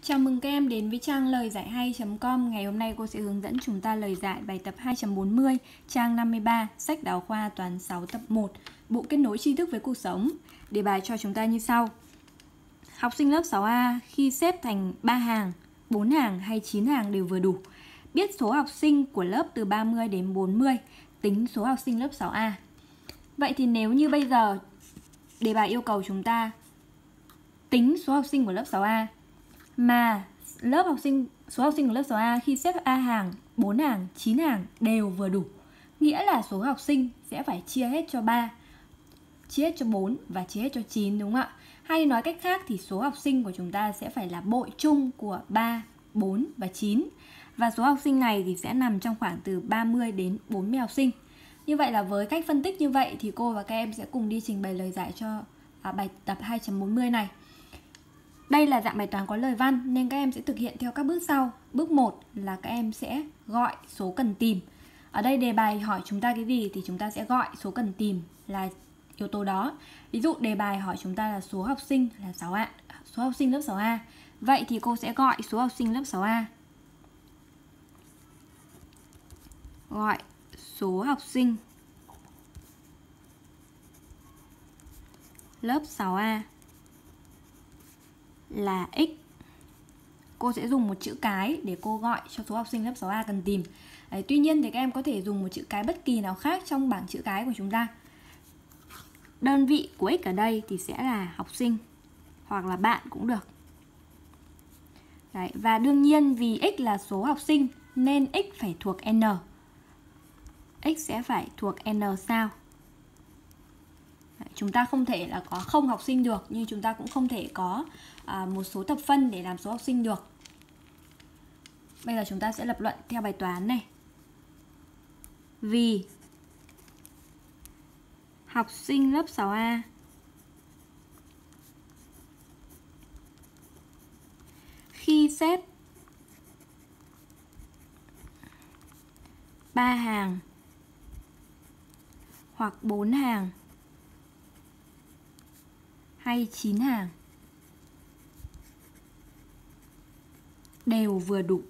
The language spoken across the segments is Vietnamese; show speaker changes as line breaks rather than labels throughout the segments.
Chào mừng các em đến với trang lời giải hay.com. Ngày hôm nay cô sẽ hướng dẫn chúng ta lời giải bài tập 2.40, trang 53, sách giáo khoa toán 6 tập 1, bộ kết nối tri thức với cuộc sống. Đề bài cho chúng ta như sau. Học sinh lớp 6A khi xếp thành 3 hàng, 4 hàng hay 9 hàng đều vừa đủ. Biết số học sinh của lớp từ 30 đến 40, tính số học sinh lớp 6A. Vậy thì nếu như bây giờ đề bài yêu cầu chúng ta tính số học sinh của lớp 6A, mà số học sinh của lớp 6A khi xếp A hàng, 4 hàng, 9 hàng đều vừa đủ, nghĩa là số học sinh sẽ phải chia hết cho 3, chia hết cho 4 và chia hết cho 9, đúng không ạ? Hay nói cách khác thì số học sinh của chúng ta sẽ phải là bội chung của 3, 4 và 9. Và số học sinh này thì sẽ nằm trong khoảng từ 30 đến 40 học sinh. Như vậy là với cách phân tích như vậy thì cô và các em sẽ cùng đi trình bày lời giải cho bài tập 2.40 này. Đây là dạng bài toán có lời văn nên các em sẽ thực hiện theo các bước sau. Bước 1 là các em sẽ gọi số cần tìm. Ở đây đề bài hỏi chúng ta cái gì thì chúng ta sẽ gọi số cần tìm là yếu tố đó. Ví dụ đề bài hỏi chúng ta là số học sinh là 6A, số học sinh lớp 6A. Vậy thì cô sẽ gọi số học sinh lớp 6A. Gọi số học sinh lớp 6A là x. Cô sẽ dùng một chữ cái để cô gọi cho số học sinh lớp 6A cần tìm. Đấy, tuy nhiên thì các em có thể dùng một chữ cái bất kỳ nào khác trong bảng chữ cái của chúng ta. Đơn vị của x ở đây thì sẽ là học sinh hoặc là bạn cũng được. Đấy, và đương nhiên vì x là số học sinh nên x phải thuộc n. X sẽ phải thuộc n sao? Chúng ta không thể là có 0 học sinh được, nhưng chúng ta cũng không thể có một số thập phân để làm số học sinh được. Bây giờ chúng ta sẽ lập luận theo bài toán này. Vì học sinh lớp 6A khi xếp 3 hàng hoặc 4 hàng hay 9 hàng đều vừa đủ.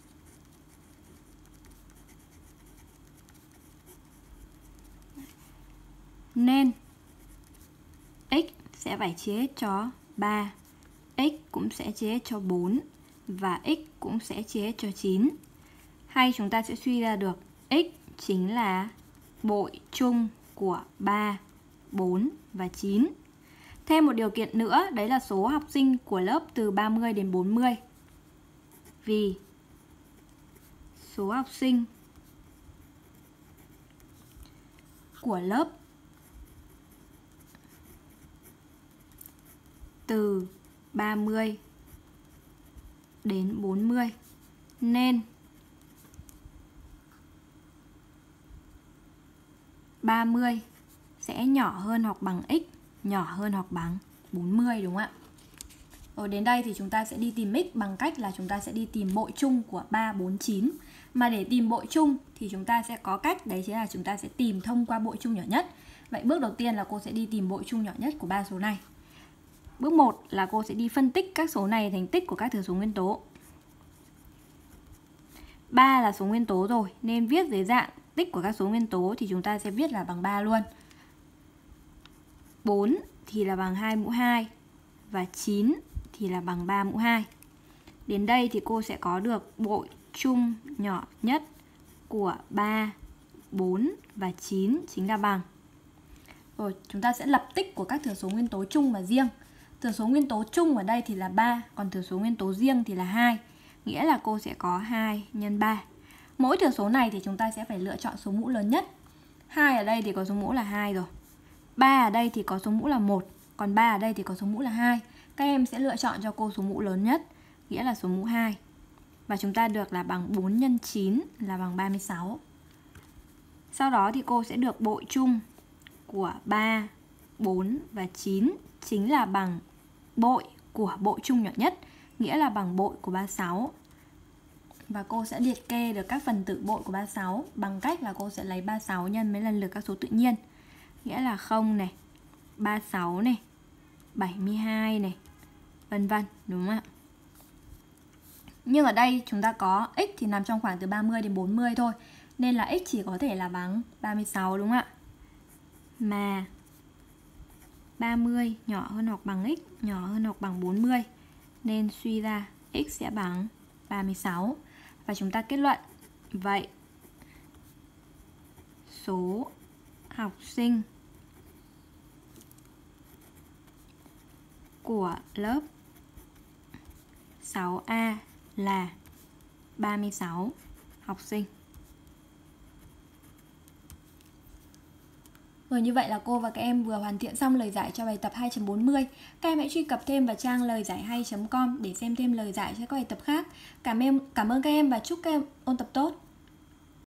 Nên x sẽ phải chia hết cho 3, x cũng sẽ chia hết cho 4 và x cũng sẽ chia hết cho 9. Hay chúng ta sẽ suy ra được x chính là bội chung của 3, 4 và 9. Thêm một điều kiện nữa, đấy là số học sinh của lớp từ 30 đến 40. Vì số học sinh của lớp từ 30 đến 40 nên 30 sẽ nhỏ hơn hoặc bằng x, nhỏ hơn hoặc bằng 40, đúng không ạ? Rồi đến đây thì chúng ta sẽ đi tìm x bằng cách là chúng ta sẽ đi tìm bội chung của 3, 4, 9. Mà để tìm bội chung thì chúng ta sẽ có cách, đấy chính là chúng ta sẽ tìm thông qua bội chung nhỏ nhất. Vậy bước đầu tiên là cô sẽ đi tìm bội chung nhỏ nhất của 3 số này. Bước 1 là cô sẽ đi phân tích các số này thành tích của các thừa số nguyên tố. 3 là số nguyên tố rồi nên viết dưới dạng tích của các số nguyên tố thì chúng ta sẽ viết là bằng 3 luôn. 4 thì là bằng 2 mũ 2 và 9 thì là bằng 3 mũ 2. Đến đây thì cô sẽ có được bội chung nhỏ nhất của 3, 4 và 9 chính là bằng. Rồi chúng ta sẽ lập tích của các thừa số nguyên tố chung và riêng. Thừa số nguyên tố chung ở đây thì là 3, còn thừa số nguyên tố riêng thì là 2. Nghĩa là cô sẽ có 2 nhân 3. Mỗi thừa số này thì chúng ta sẽ phải lựa chọn số mũ lớn nhất. 2 ở đây thì có số mũ là 2 rồi. 3 ở đây thì có số mũ là 1, còn 3 ở đây thì có số mũ là 2. Các em sẽ lựa chọn cho cô số mũ lớn nhất, nghĩa là số mũ 2. Và chúng ta được là bằng 4 nhân 9 là bằng 36. Sau đó thì cô sẽ được bội chung của 3, 4 và 9 chính là bằng bội của bội chung nhỏ nhất, nghĩa là bằng bội của 36. Và cô sẽ liệt kê được các phần tử bội của 36 bằng cách là cô sẽ lấy 36 nhân mấy lần lượt các số tự nhiên. Nghĩa là 0 này, 36 này, 72 này, vân vân, đúng không ạ? Nhưng ở đây chúng ta có x thì nằm trong khoảng từ 30 đến 40 thôi, nên là x chỉ có thể là bằng 36 đúng không ạ? Mà 30 nhỏ hơn hoặc bằng x, nhỏ hơn hoặc bằng 40, nên suy ra x sẽ bằng 36. Và chúng ta kết luận, vậy số học sinh của lớp 6A là 36 học sinh. Rồi, như vậy là cô và các em vừa hoàn thiện xong lời giải cho bài tập 2.40. Các em hãy truy cập thêm vào trang lời giải hay.com để xem thêm lời giải cho các bài tập khác. Cảm ơn các em và chúc các em ôn tập tốt.